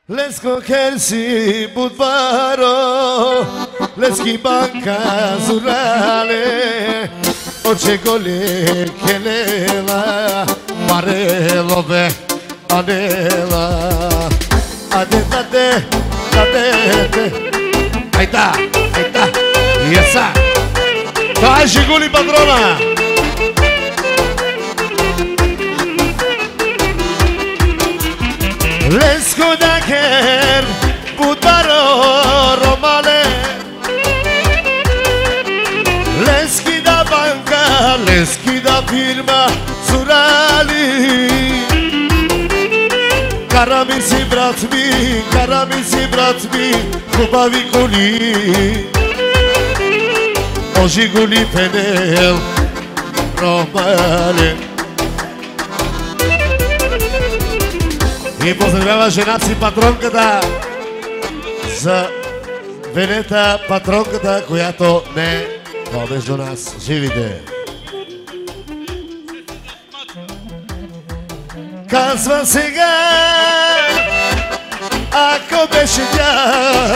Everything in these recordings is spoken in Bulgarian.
Lesko Kersi Budbaro, Leski Banka Zurale, Očegole Kelela, Marelove Anela, Ade, Ajda, Jesa, daj Žiguli patrona. Lesko Daker, Budbaro Romale, Leski da banka, Leski da firma Zurali, Karamisi brat mi, Kubavi Kuli, Ožiguli Penel, Romale. И поздравява жена си патронката за Венета, патронката, която не ходиш до нас. Живите! Казва сега, ако беше тя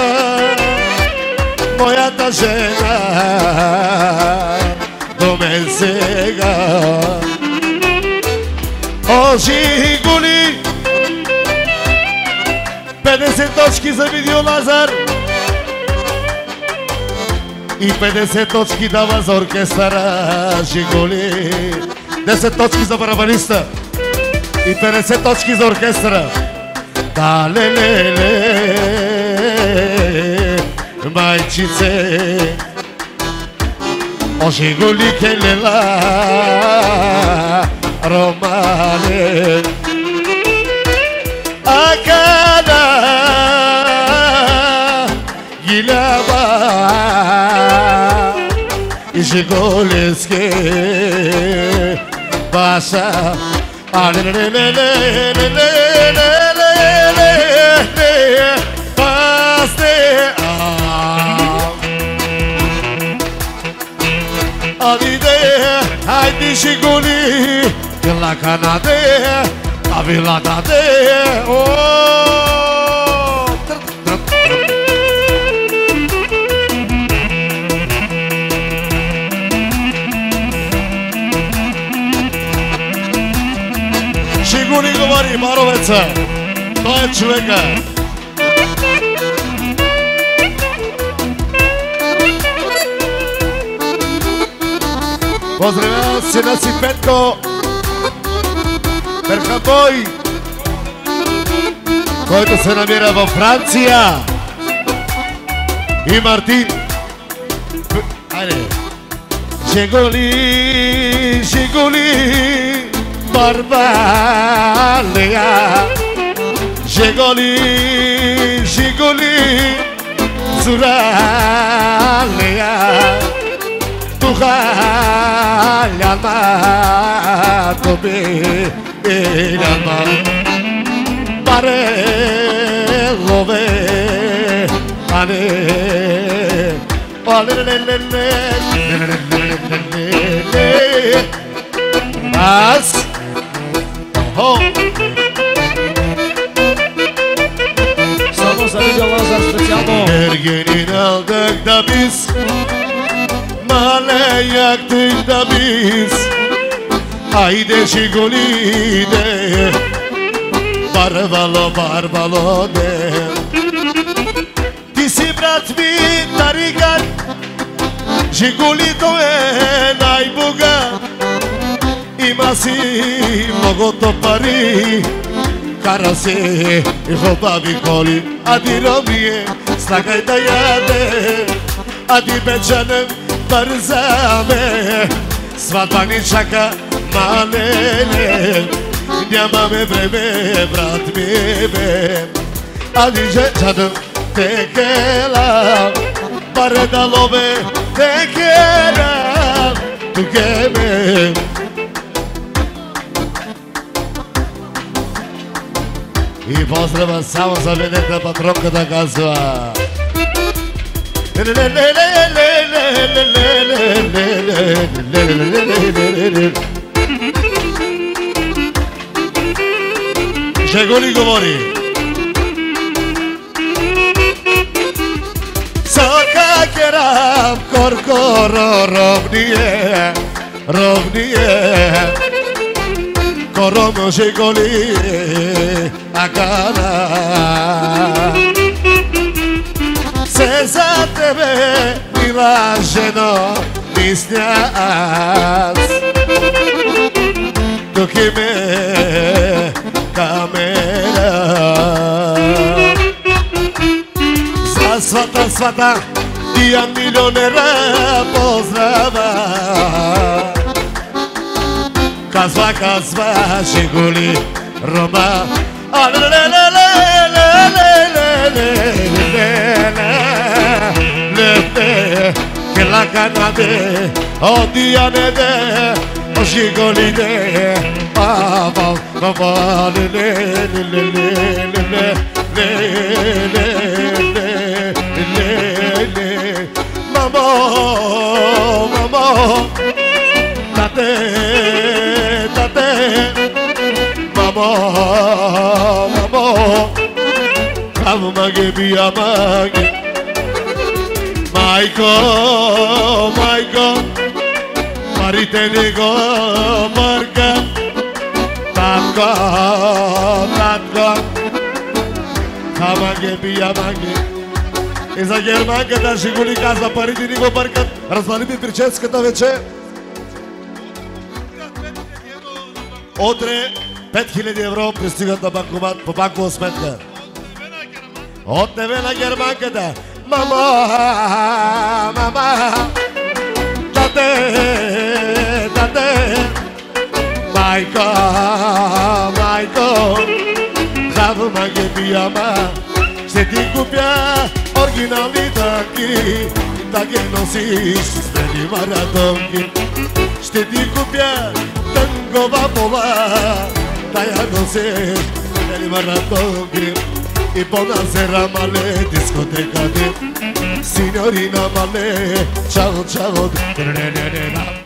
моята жена до мен сега. О, Жигули! 50 точки за Видео Лазар и 50 точки дава за оркестъра Жигули. 10 точки за барабаниста и 50 точки за оркестъра. Да, ле, майчице, о Жигули келела, Романе. Akana Gilaba Jigoleske Basha Paste Adide Haydi Jigoli Yalla kanade Avilada de Жигули говори, Маровеца, той е човека. Поздравявам сина си Петко Берхабой, който се намира във Франция, и Мартин. Айде! Жигули, Барбалея, Жигули, Зуралея, Тухаляма, Тобе. Elama Barelove Ane Bas Само за Видео Лазар специално. Ergenin aldık da biz, male yaktık da biz. Haydi Жигули de, Barbalo de. Ti si brat mi tarikat, Жигули to je najbogat. Ima si mnogo pari, kara se hobavi koli. Adi Romije, slagaj da jade, adi Beđanem, brza me, svadba ni čaka. Malele, nямаме време, брат ми бе. Алиже чадъм текела, баредалове текела, тугеме. И поздрава само за Венета, патронката казва. Жигули говори. ram korkoro rovnie Koromo žigoli akana Se za tebe mila ženo nisnjac Dok ime kamera Za svata Dijan milionera pozdrava Kazva, žiguli, Roma Che la canade, o Dianede, o žigolide Mamo, tate Mamo Kamage biyamage Maiko Maritene go marga Tatko Kamage biyamage И за германката Жигули казва парите ни го бъркат. Развали ми прическата вече. Утре 5000 евро пристигат на банкомат по банкова сметка. От невена германката. Мама, тате, майко, завма ги пияма. Ще ти купя оригинални танки, да ги носиш с тези маратонки. Ще ти купя тънгова пола, да я носиш с тези маратонки. И по-назера мале дискотеката, синьорина мале, чао,